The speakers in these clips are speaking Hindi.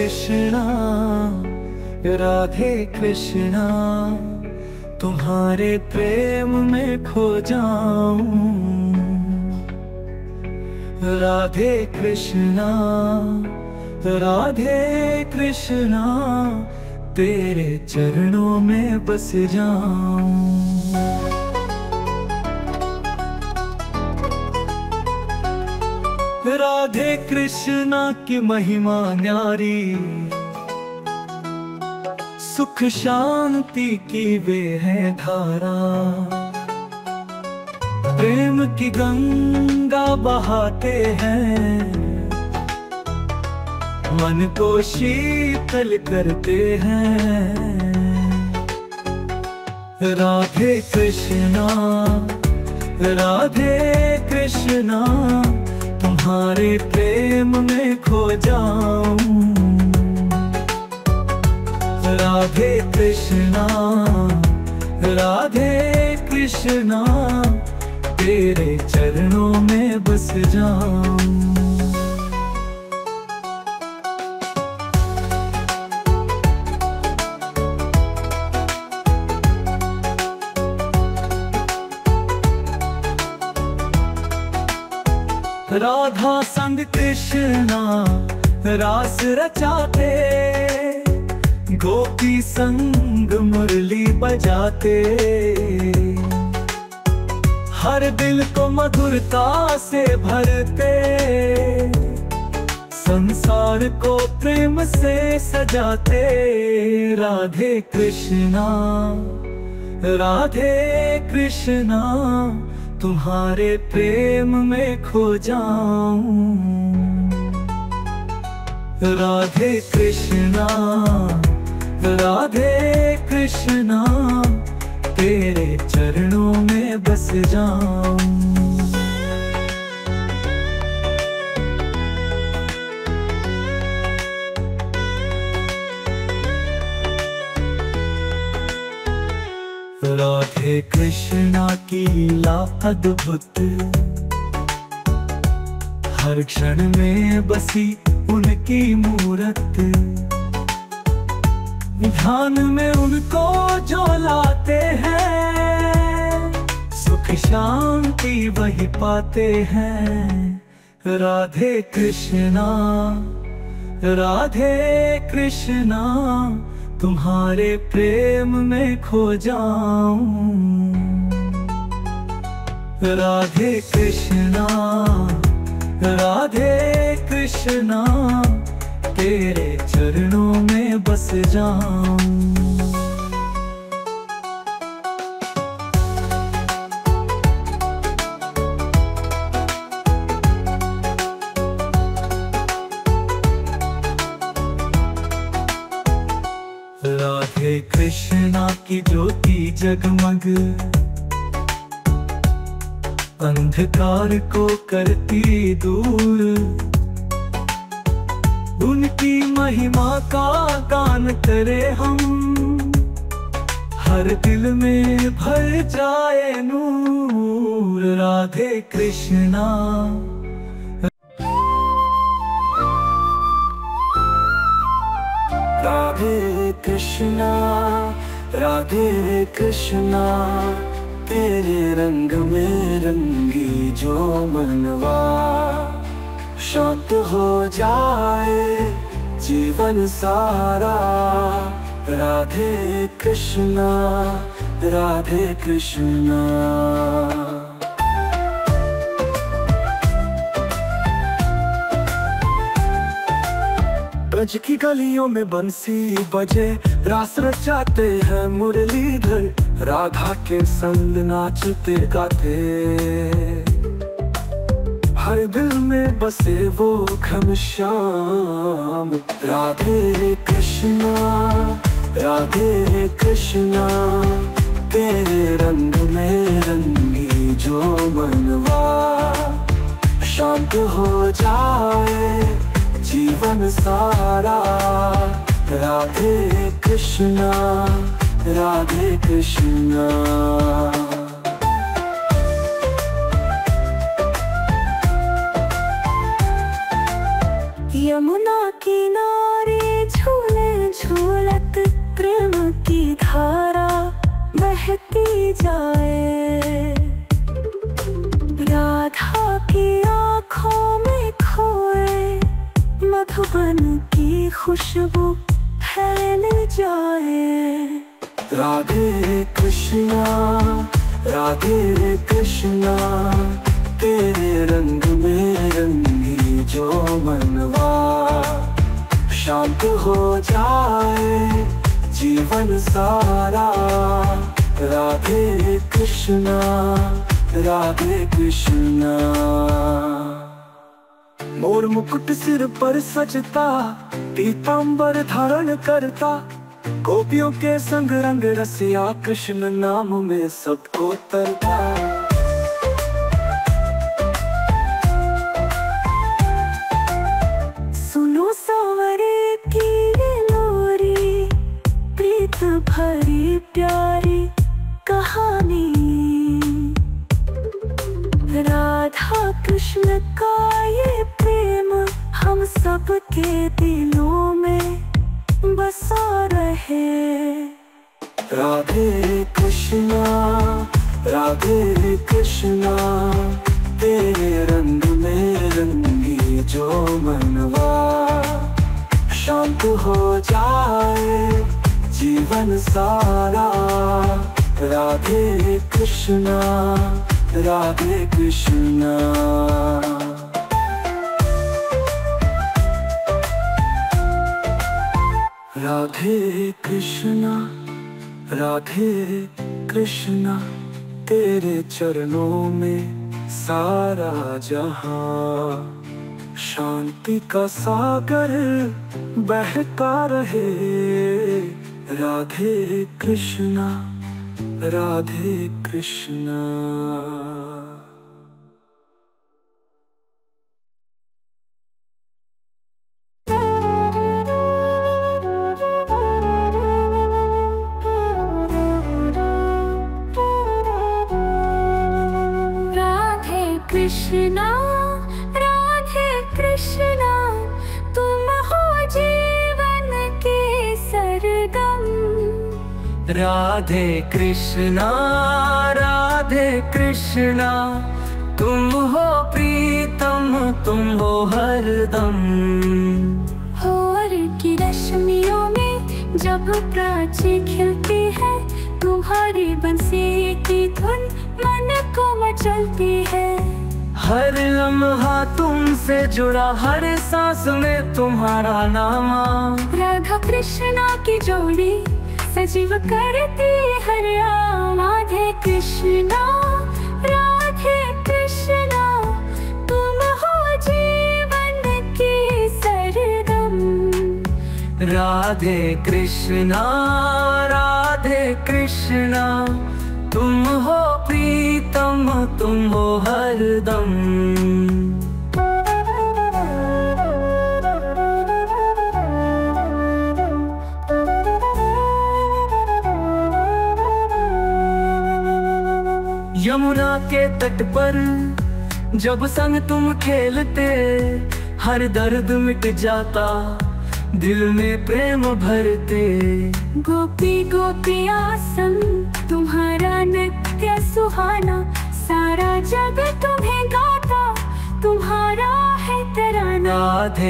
कृष्णा, राधे कृष्णा, तुम्हारे प्रेम में खो जाऊं। राधे कृष्णा, राधे कृष्णा, तेरे चरणों में बस जाऊं। राधे कृष्णा की महिमा न्यारी, सुख शांति की वे है धारा। प्रेम की गंगा बहाते हैं, मन को शीतल करते हैं। राधे कृष्णा, राधे कृष्णा, तुम्हारे प्रेम में खो जाऊं। राधे कृष्णा, राधे कृष्णा, तेरे चरणों में बस जाऊं। राधा संग कृष्णा रास रचाते, गोपी संग मुरली बजाते। हर दिल को मधुरता से भरते, संसार को प्रेम से सजाते। राधे कृष्णा, राधे कृष्णा, तुम्हारे प्रेम में खो जाऊं। राधे कृष्णा, राधे कृष्णा, तेरे चरणों में बस जाऊं। राधे कृष्णा की लीला अद्भुत, हर क्षण में बसी उनकी मूरत। ध्यान में उनको जो लाते हैं, सुख शांति वही पाते हैं। राधे कृष्णा, राधे कृष्णा, तुम्हारे प्रेम में खो जाऊं। राधे कृष्णा, राधे कृष्णा, तेरे चरणों में बस जाऊं। राधे कृष्णा की ज्योति जगमग, अंधकार को करती दूर। उनकी महिमा का गान करे हम, हर दिल में भर जाए नूर। राधे कृष्णा, राधे कृष्णा, राधे कृष्णा, तेरे रंग में रंगी जो मनवा। शांत हो जाए जीवन सारा। राधे कृष्णा, राधे कृष्णा। ब्रज की गलियों में बंसी बजे, रास रचाते हैं मुरलीधर। राधा के संग नाचते गाते, हर दिल में बसे वो घनश्याम। राधे कृष्णा, राधे कृष्णा, तेरे रंग में रंगी जो मनवा। शांत हो जाए जीवन सारा। राधे कृष्णा, राधे कृष्णा। यमुना किनारे जाए। राधा की आँखों में खोए मधुबन की खुशबू फैल जाए। राधे कृष्णा तेरे रंग में रंगी जो मनवा, शांत हो जाए जीवन सारा। राधे कृष्णा राधे कृष्णा। मोर मुकुट सिर पर सजता, पीतांबर धारण करता, गोपियों के संग रंग रसिया, कृष्ण नाम में सबको तरता। सुनो सांवरे की लोरी, प्रीत भरी प्यारी कहानी। राधा कृष्ण का ये प्रेम हम सबके दिलों में बसा रहे। राधे कृष्णा तेरे रंग में रंगी जो मनवा, शांत हो जाए जीवन सारा। राधे कृष्णा राधे कृष्णा। राधे कृष्णा तेरे चरणों में सारा जहां, शांति का सागर बहता रहे। राधे कृष्णा राधे कृष्णा। कृष्णा राधे कृष्णा, तुम हो जीवन के सरगम। राधे कृष्णा तुम हो प्रीतम, तुम हो हरदम। भोर की रश्मियों में जब प्राची खिलती है, तुम्हारी बंसी की धुन मन को मचलती है। हर लम्हा तुमसे जुड़ा, हर सांस में तुम्हारा नामा। राधा कृष्णा की जोड़ी सजीव करती हर आम। राधे कृष्णा तुम हो जीवन की सरगम। राधे कृष्णा तुम हो प्रीतम, तुम हो हरदम। यमुना के तट पर जब संग तुम खेलते, हर दर्द मिट जाता, दिल में प्रेम भरते। गोपी गोपियाँ संग तुम्हारा नृत्य सुहाना, सारा जग तुम्हें गाता, तुम्हारा है तराना। राधे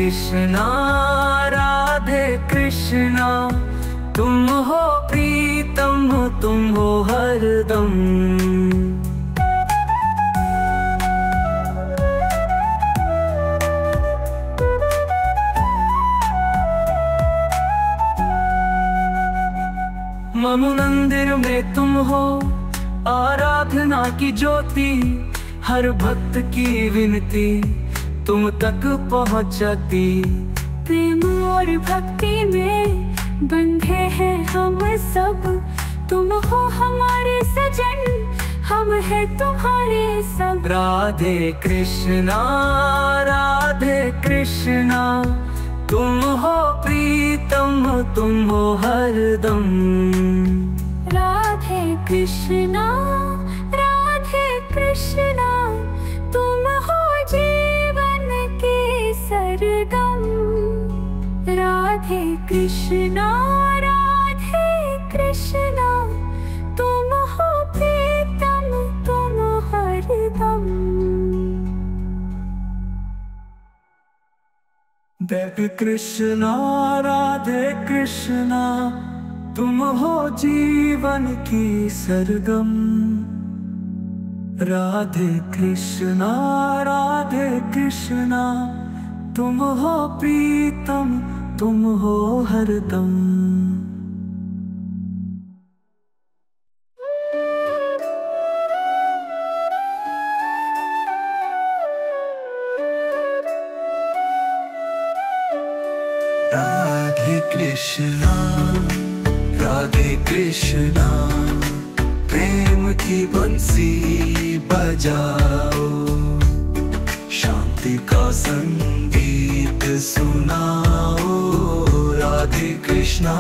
कृष्णा तुम हो प्रीतम, तुम हो हरदम। मनु मंदिर में तुम हो आराधना की ज्योति, हर भक्त की विनती तुम तक पहुँचती। प्रेम और भक्ति में बंधे हैं हम सब, तुम हो हमारे सजन, हम हैं तुम्हारे सब। राधे कृष्णा तुम हो प्रीतम, तुम हो हरदम। राधे कृष्णा तुम हो जीवन के सरगम। राधे कृष्णा तुम हो देवी कृष्णा राधे कृष्णा, तुम हो जीवन की सरगम। राधे कृष्णा तुम हो प्रीतम, तुम हो हरदम। राधे कृष्णा प्रेम की बंसी बजाओ, शांति का संगीत सुनाओ। राधे कृष्णा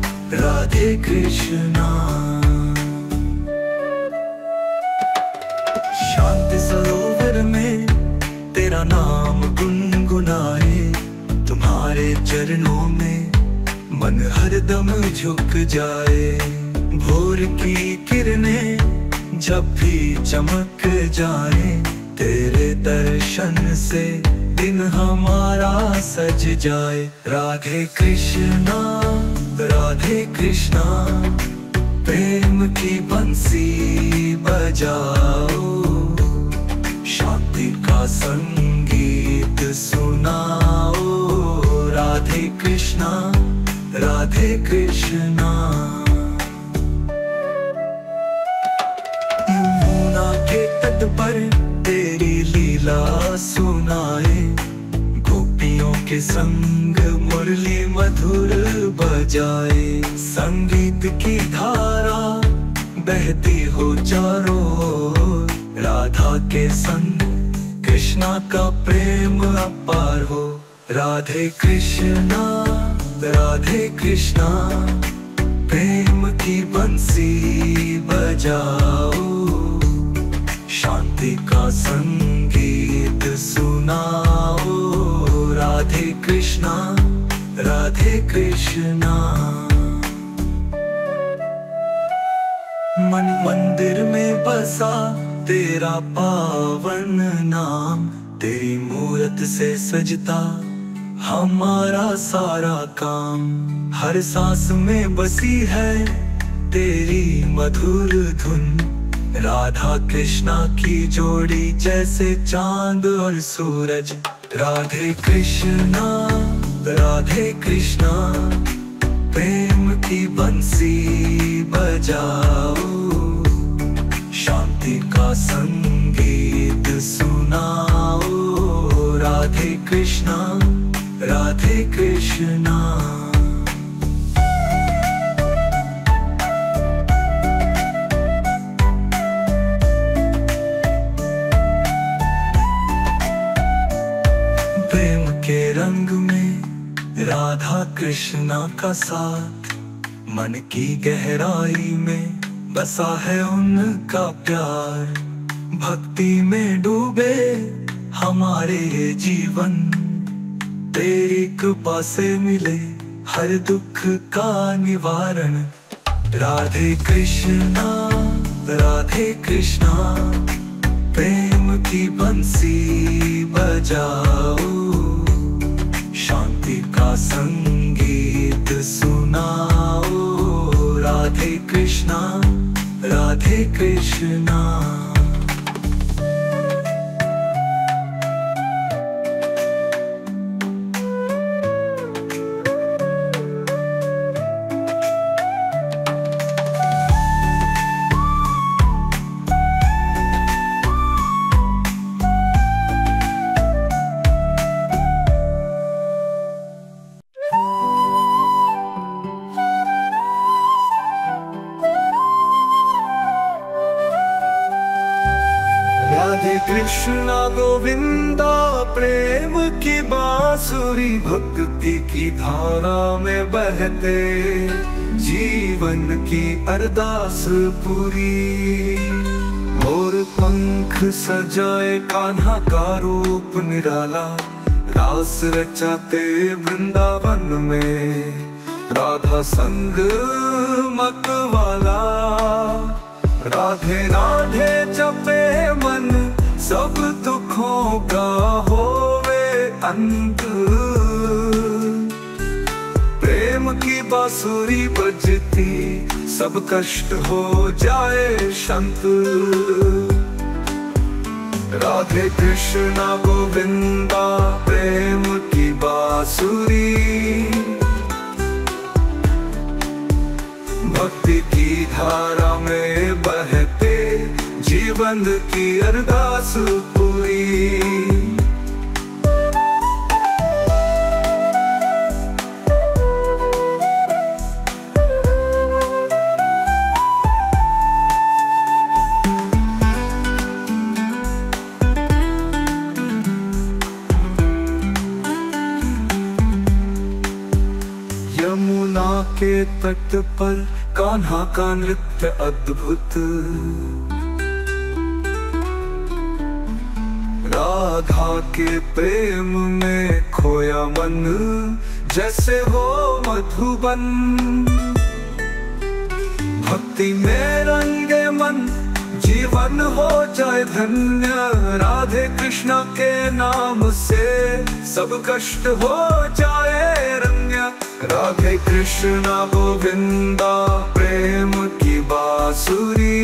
शांति सरोवर में तेरा नाम गुनगुनाए, तुम्हारे चरणों में मन हरदम झुक जाए। भोर की किरणें जब भी चमक जाए, तेरे दर्शन से दिन हमारा सज जाए। राधे कृष्णा प्रेम की बंसी बजाओ, शांति का संगीत सुनाओ। राधे कृष्णा यमुना के तट पर तेरी लीला सुनाए, गोपियों के संग मुरली मधुर बजाए। संगीत की धारा बहती हो चारों ओर, राधा के संग कृष्णा का प्रेम अपार हो। राधे कृष्णा प्रेम की बंसी बजाओ, शांति का संगीत सुनाओ। राधे कृष्णा मन मंदिर में बसा तेरा पावन नाम, तेरी मूरत से सजता हमारा सारा काम। हर सांस में बसी है तेरी मधुर धुन, राधा कृष्णा की जोड़ी जैसे चांद और सूरज। राधे कृष्णा प्रेम की बंसी बजाओ, शांति का संगीत सुनाओ। राधे कृष्णा प्रेम के रंग में राधा कृष्णा का साथ, मन की गहराई में बसा है उनका प्यार। भक्ति में डूबे हमारे जीवन, तेरी कृपा से मिले हर दुख का निवारण। राधे कृष्णा प्रेम की बंसी बजाओ, शांति का संगीत सुनाओ। राधे कृष्णा राधे कृष्णा गोविंदा प्रेम की बांसुरी, भक्ति की धारा में बहते जीवन की अरदास पूरी। मोर पंख सजाए कान्हा का रूप निराला, रास रचाते वृंदावन में राधा संग मतवाला। राधे राधे जपे मन सब दुखों का होवे अंत, प्रेम की बांसुरी बजती, सब कष्ट हो जाए शांत। राधे कृष्णा गोविंदा प्रेम की बांसुरी, भक्ति की धारा में बहते जीवन की अरदास पूरी। यमुना के तट पर कान्हा का नृत्य अद्भुत, राधा के प्रेम में खोया मन, जैसे हो मधुबन। भक्ति में रंगे मन, जीवन हो जाए धन्य। राधे कृष्णा के नाम से सब कष्ट हो जाए रंग्य। राधे कृष्णा गोविंदा प्रेम की बांसुरी,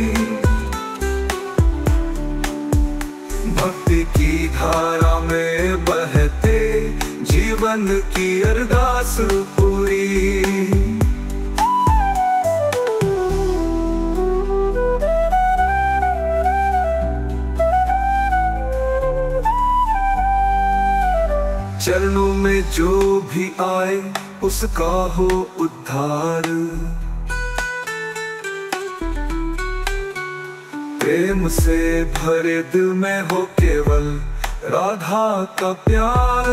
भक्ति की धारा में बहते जीवन की अरदास पूरी। चरणों में जो भी आए उसका हो उद्धार, प्रेम से भरे दिल में हो केवल राधा का प्यार।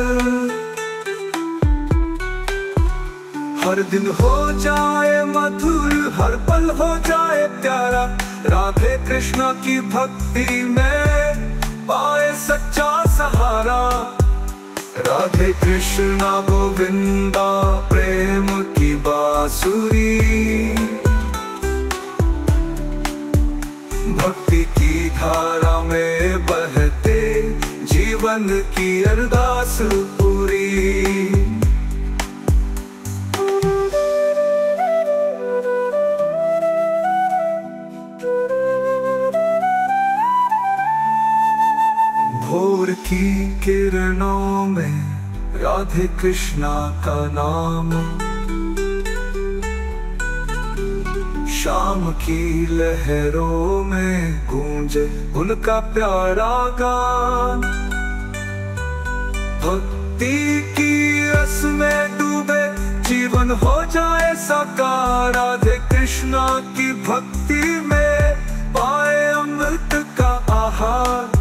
हर दिन हो जाए मधुर, हर पल हो जाए प्यारा। राधे कृष्णा की भक्ति में पाए सच्चा सहारा। राधे कृष्णा गोविंदा प्रेम की बांसुरी, भक्ति की धारा में बहते जीवन की अरदास पूरी। भोर की किरणों में राधे कृष्णा का नाम, शाम की लहरों में गूंजे उनका प्यारा गान। भक्ति की रस में डूबे जीवन हो जाए साकार। राधे कृष्णा की भक्ति में पाए अमृत का आहार।